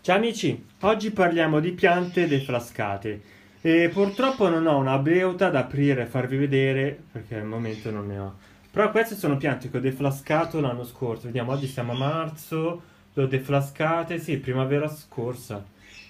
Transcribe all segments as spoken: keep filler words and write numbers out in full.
Ciao amici, oggi parliamo di piante deflascate e purtroppo non ho una beuta da aprire e farvi vedere perché al momento non ne ho. Però queste sono piante che ho deflascato l'anno scorso, vediamo, oggi siamo a marzo, le ho deflascate, sì, primavera scorsa,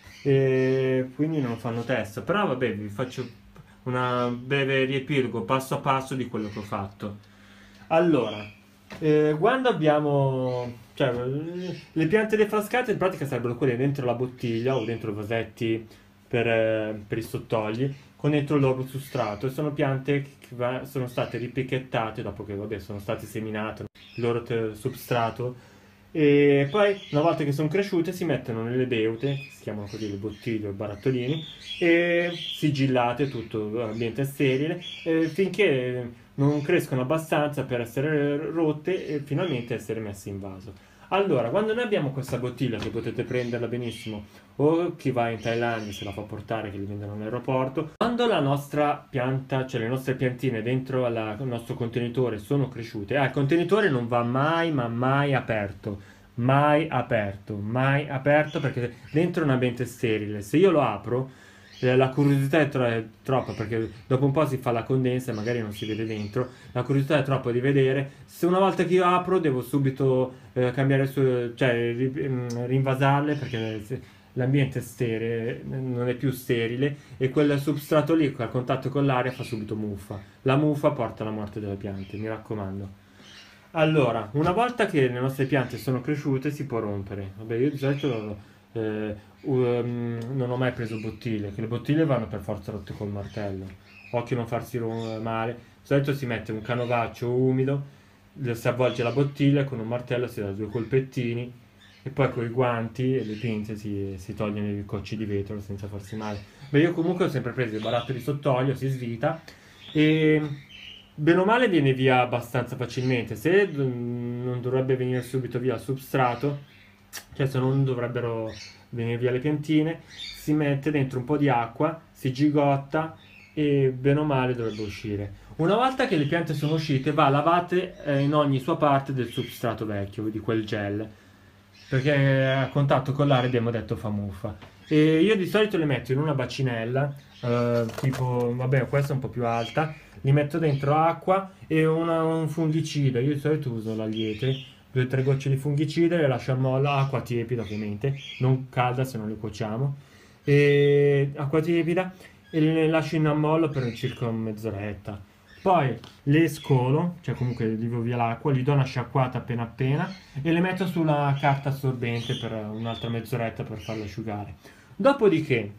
e quindi non fanno testo, però vabbè vi faccio una breve riepilogo passo a passo di quello che ho fatto. Allora, eh, quando abbiamo, cioè, le piante defrascate in pratica sarebbero quelle dentro la bottiglia o dentro i vasetti per, eh, per i sottogli, con dentro il loro substrato, e sono piante che va- sono state ripicchettate dopo che, vabbè, sono state seminate, il loro te- substrato, e poi una volta che sono cresciute si mettono nelle beute, che si chiamano così le bottiglie o barattolini, e sigillate, tutto ambiente sterile, eh, finché non crescono abbastanza per essere rotte e finalmente essere messe in vaso. Allora, quando noi abbiamo questa bottiglia, che potete prenderla benissimo, o chi va in Thailandia se la fa portare, che li vendono all'aeroporto, quando la nostra pianta, cioè le nostre piantine dentro alla- al nostro contenitore sono cresciute, ah, il contenitore non va mai, ma mai aperto, mai aperto, mai aperto, perché dentro è un ambiente sterile. Se io lo apro, eh, la curiosità è, tro- è troppa, perché dopo un po' si fa la condensa e magari non si vede dentro. La curiosità è troppa di vedere. Se una volta che io apro devo subito eh, cambiare su, cioè ri- mm, rinvasarle, perché se- l'ambiente è sterile, non è più sterile, e quel substrato lì al contatto con l'aria fa subito muffa. La muffa porta alla morte delle piante, mi raccomando. Allora, una volta che le nostre piante sono cresciute si può rompere. Vabbè, io di solito eh, um, non ho mai preso bottiglie, che le bottiglie vanno per forza rotte col martello. Occhio a non farsi ro- male. Di solito si mette un canovaccio umido, lo- si avvolge la bottiglia con un martello, si dà due colpettini e poi con i guanti e le pinze si, si tolgono i cocci di vetro senza farsi male. Beh, io comunque ho sempre preso il barattolo di sottolio, si svita e bene o male viene via abbastanza facilmente. Se mm, non dovrebbe venire subito via il substrato, cioè se non dovrebbero venire via le piantine, si mette dentro un po' di acqua, si gigotta e bene o male dovrebbe uscire. Una volta che le piante sono uscite, va lavate eh, in ogni sua parte del substrato vecchio, di quel gel, perché a contatto con l'aria abbiamo detto fa muffa. E io di solito le metto in una bacinella, eh, tipo, vabbè, questa è un po' più alta, li metto dentro acqua e una- un fungicida. Io di solito uso l'aliete, due o tre gocce di fungicida, le lascio a mollo, acqua tiepida ovviamente, non calda se non le cuociamo, e acqua tiepida, e le lascio in ammollo per circa mezz'oretta. Poi le scolo, cioè comunque levo via l'acqua, gli do una sciacquata appena appena e le metto sulla carta assorbente per un'altra mezz'oretta per farle asciugare. Dopodiché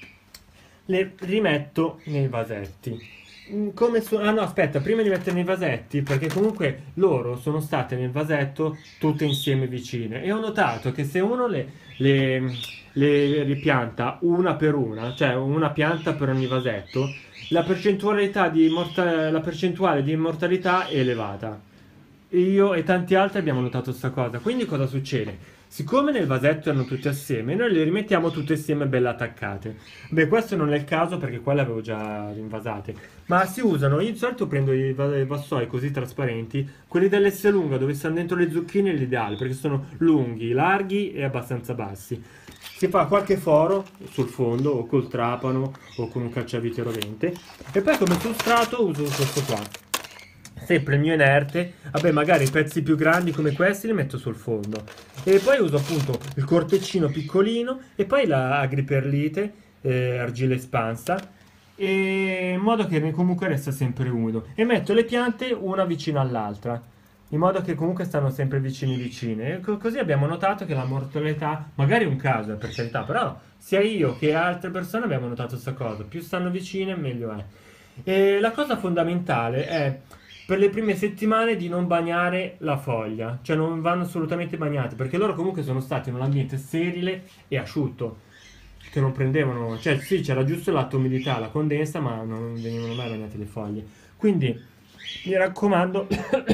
le rimetto nei vasetti. Mm, Come so- ah no, aspetta, prima di mettere nei vasetti, perché comunque loro sono state nel vasetto tutte insieme vicine, e ho notato che se uno le, le, le ripianta una per una, cioè una pianta per ogni vasetto, la percentualità di morta- la percentuale di immortalità è elevata. Io e tanti altri abbiamo notato questa cosa. Quindi cosa succede? Siccome nel vasetto erano tutte assieme, noi le rimettiamo tutte assieme belle attaccate. Beh, questo non è il caso perché qua le avevo già rinvasate. Ma si usano, io di solito prendo i, va- i vassoi così trasparenti, quelli dell'S lunga dove stanno dentro le zucchine è l'ideale perché sono lunghi, larghi e abbastanza bassi. Si fa qualche foro sul fondo o col trapano o con un cacciavite rovente, e poi come sostrato uso questo qua, sempre il mio inerte. Vabbè, magari pezzi più grandi come questi li metto sul fondo, e poi uso appunto il corteccino piccolino e poi la agriperlite, eh, argilla espansa, e in modo che comunque resta sempre umido, e metto le piante una vicino all'altra in modo che comunque stanno sempre vicini vicine, e co- così abbiamo notato che la mortalità, magari è un caso, eh, per carità, però sia io che altre persone abbiamo notato questa cosa, più stanno vicine meglio è. E la cosa fondamentale è per le prime settimane di non bagnare la foglia, cioè non vanno assolutamente bagnate, perché loro comunque sono stati in un ambiente sterile e asciutto, che non prendevano, cioè sì, c'era giusto l'atto umidità, la condensa, ma non venivano mai bagnate le foglie. Quindi mi raccomando,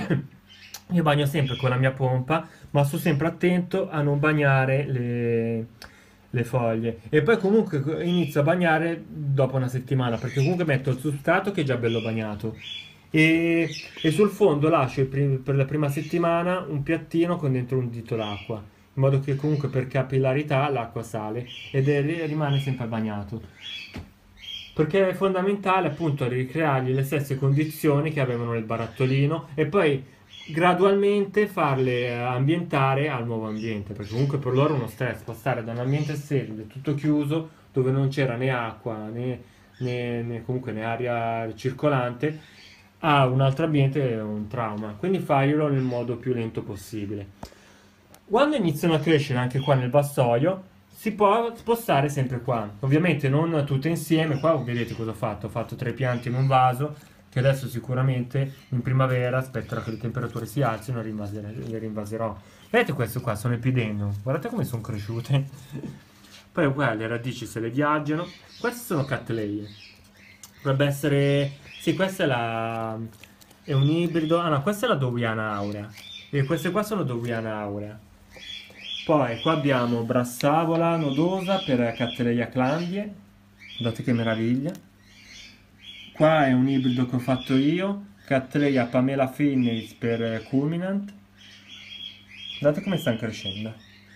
io bagno sempre con la mia pompa, ma sto sempre attento a non bagnare le, le foglie. E poi comunque inizio a bagnare dopo una settimana, perché comunque metto il substrato che è già bello bagnato. E, e sul fondo lascio il prim- per la prima settimana un piattino con dentro un dito d'acqua, in in modo che comunque per capillarità l'acqua sale ed è- rimane sempre bagnato. Perché è fondamentale appunto ricreargli le stesse condizioni che avevano nel barattolino e poi gradualmente farle eh, ambientare al nuovo ambiente, perché comunque per loro è uno stress passare da un ambiente sterile, tutto chiuso, dove non c'era né acqua né, né- né comunque né aria circolante, a un altro ambiente è un trauma. Quindi farglielo nel modo più lento possibile. Quando iniziano a crescere anche qua nel vassoio, si può spostare sempre qua. Ovviamente non tutte insieme. Qua vedete cosa ho fatto. Ho fatto tre piante in un vaso, che adesso sicuramente in primavera, aspetterò che le temperature si alzino e rinvasere- le rinvaserò. Vedete questo qua, sono epidendrum. Guardate come sono cresciute. Poi qua le radici se le viaggiano. Queste sono cattleie. Dovrebbe essere... Sì, questa è la... è un ibrido. Ah no, questa è la Dowiana aurea. E queste qua sono Dowiana aurea. Poi qua abbiamo Brassavola nodosa per Cattleya clandie. Guardate che meraviglia. Qua è un ibrido che ho fatto io. Cattleya Pamela Finnis per Culminant. Guardate come stanno crescendo.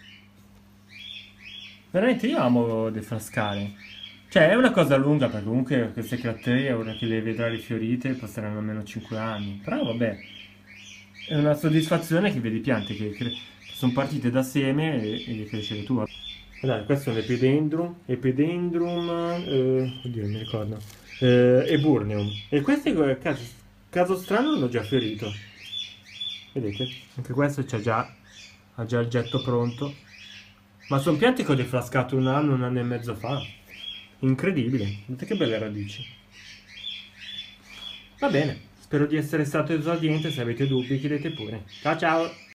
Veramente io amo defrascare. Cioè è una cosa lunga perché comunque queste Cattleya ora che le vedrà rifiorite passeranno almeno cinque anni. Però vabbè, è una soddisfazione che vedi piante che, cre- che sono partite da seme e, e le crescere tu. Dai, questo è un epidendrum, epidendrum, eh, oddio, non mi ricordo, eh, eburneum. E questi, eh, caso, caso strano, hanno già fiorito. Vedete? Anche questo c'ha già, ha già il getto pronto. Ma sono piante che ho defrascato un anno, un anno e mezzo fa. Incredibile. Guardate che belle radici. Va bene, spero di essere stato esauriente. Se avete dubbi chiedete pure. Ciao ciao!